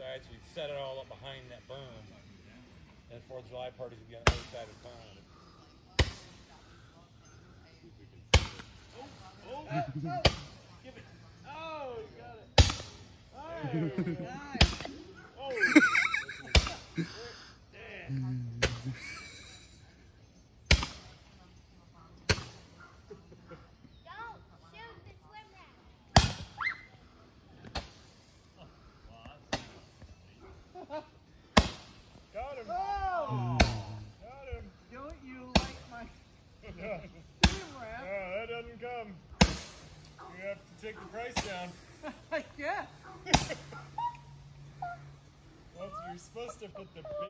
Right, so you set it all up behind that berm. And 4th of July parties will be on the other side of the pond. Give it. Oh, you got it. Oh, nice. Oh. Got him. Oh. Got him. Don't you like my Yeah. team rap? No, that doesn't come. You have to take the price down. Yeah. Well, you're supposed to put the